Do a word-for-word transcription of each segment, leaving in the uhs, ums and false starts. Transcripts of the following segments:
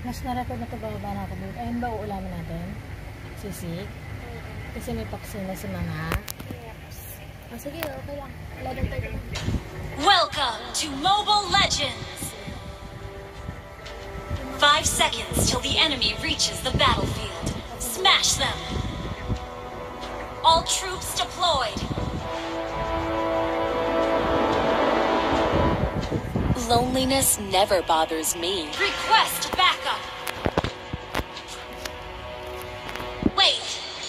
Mas narecord na ito bababa natin dito. Ayun ba uulamin natin? Sisig? Kasi may paksi na si Mama. Yes. Oh, sige, okay lang. eleven thirty lang. Welcome to Mobile Legends! Five seconds till the enemy reaches the battlefield. Smash them! All troops deployed! Loneliness never bothers me. Request backup! Wait!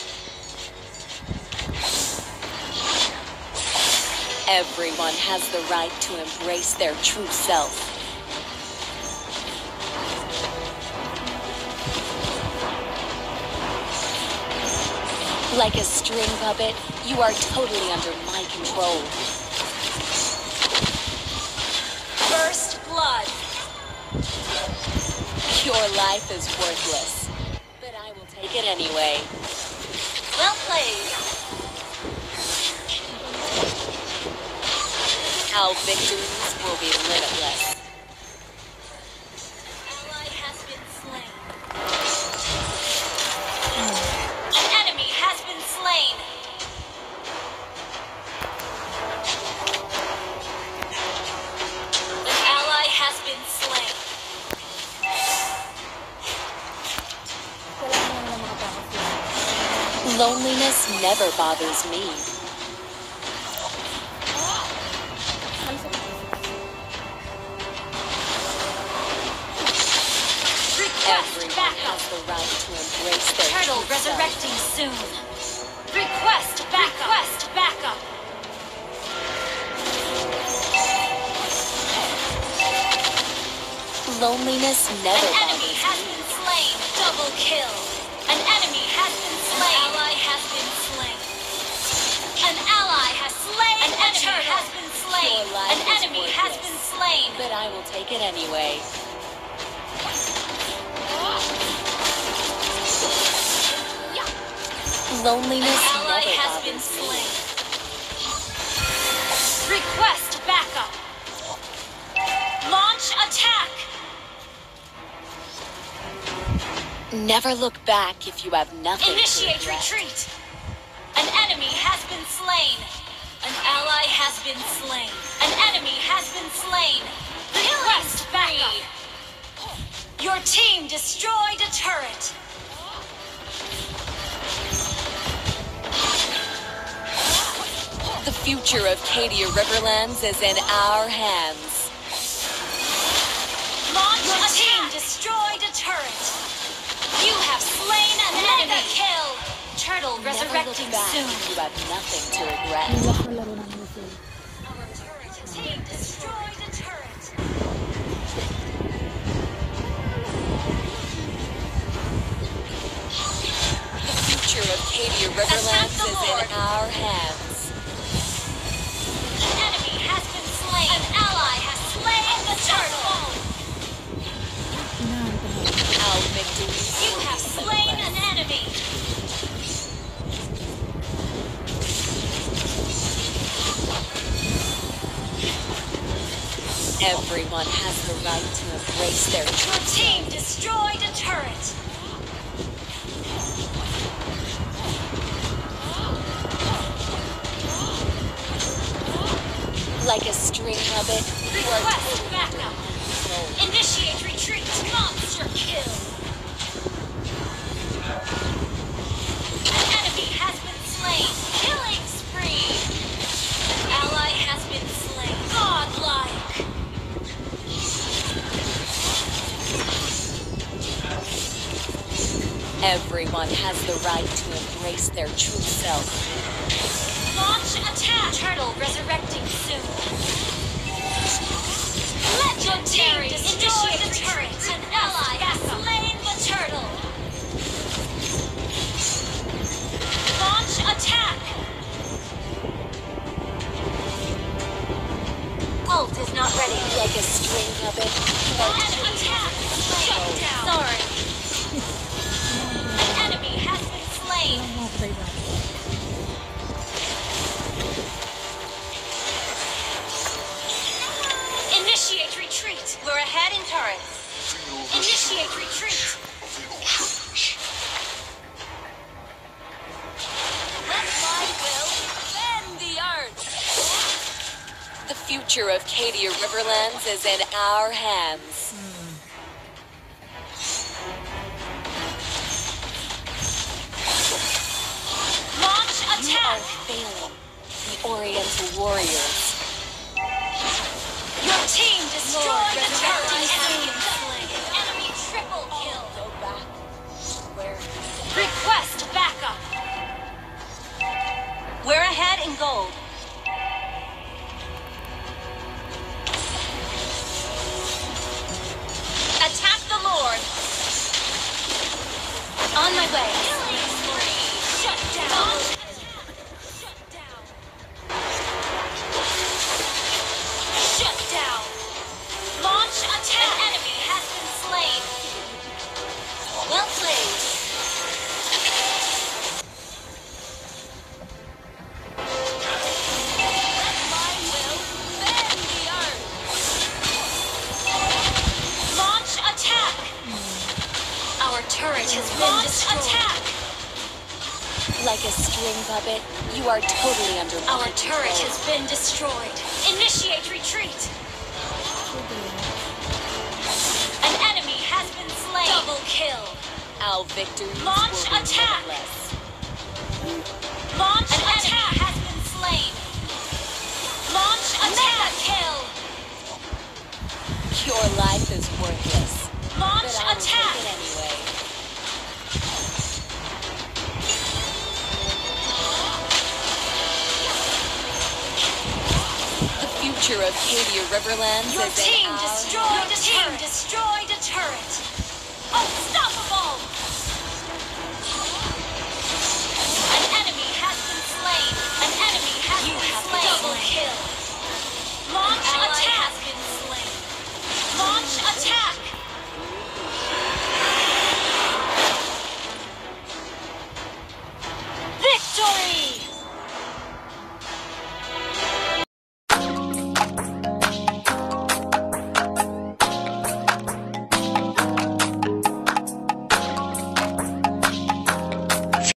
Everyone has the right to embrace their true self. Like a string puppet, you are totally under my control. First blood. Your life is worthless, but I will take it anyway. Well played. Our victories will be limitless. Ally has been slain. An enemy has been slain. An ally has been slain. Loneliness never bothers me. Everyone has the right to embrace their turtle resurrecting soon. Request backup. Request backup. Loneliness never bothers me. An enemy has been slain. Double kill. An enemy has been slain. An ally has been slain. An ally has slain. An enemy has been slain. An enemy has been slain. But I will take it anyway. Loneliness An ally never has been slain. Request backup. Launch attack. Never look back if you have nothing Initiate to regret. Retreat. An enemy has been slain. An ally has been slain. An enemy has been slain. Request backup. Your team destroyed a turret. The future of Cadia Riverlands is in our hands. Launch Your attack. Team destroyed a turret. You have slain an Mega enemy. Kill. Turtle Never resurrecting soon. You have nothing to regret. Our turret team destroyed a turret. The future of Cadia Riverlands is in our hands. An enemy has been slain. An ally has slain the turtle. Our victory. You have slain an enemy. Everyone has the right to embrace their true. Your team destroyed a turret. Like a string puppet. Request backup. Initiate retreat. Monster kill. An enemy has been slain. Killing spree. An ally has been slain. Godlike. Everyone has the right to embrace their true self. Launch attack! Turtle resurrecting soon. Legendary! Destroy the turret! An ally has slain the turtle! Launch attack! Ult is not ready. Like a string puppet. Launch attack! Shut down! Sorry. An enemy has been slain. Initiate retreat. We're ahead in turrets. Initiate retreat. future of Cadia Riverlands is in our hands. Hmm. Launch attack! You are failing, the Oriental Warriors. Your team destroyed the turret. Enemy slain. Enemy triple kill. Go back. Where? Request backup. We're ahead in gold. Attack the Lord. On my way. Killing spree. Shut down. Shut down. Shut down. Launch attack. An enemy has been slain. Well played. Let my will bend the earth. Launch attack. Our turret has been destroyed. Attack. Like a string puppet, you are totally under my Our control. Turret has been destroyed. Initiate retreat. An enemy has been slain. Double kill. Our victory. Launch attack. Launch An attack has been slain. Launch attack. Kill. Your life is worthless. Launch but I will attack. Take it anyway. The future of Cadia Riverlands Your is team in our destroyed a team destroyed a turret. Unstoppable!